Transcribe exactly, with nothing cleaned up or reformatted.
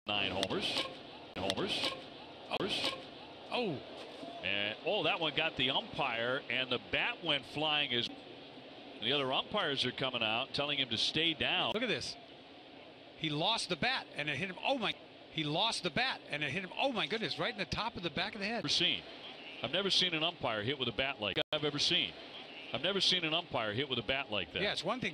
Nine homers. Homers. Homers. Oh. And oh, that one got the umpire, and the bat went flying as the other umpires are coming out, telling him to stay down. Look at this. He lost the bat, and it hit him. Oh my! He lost the bat, and it hit him. Oh my goodness! Right in the top of the back of the head. I've never seen. I've never seen an umpire hit with a bat like I've ever seen. I've never seen an umpire hit with a bat like that. Yeah, it's one thing.